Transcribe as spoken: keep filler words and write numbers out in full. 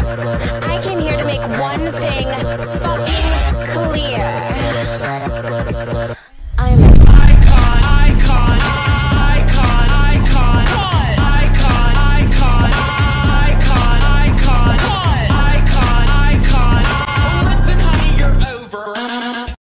I came here to make one thing fucking clear.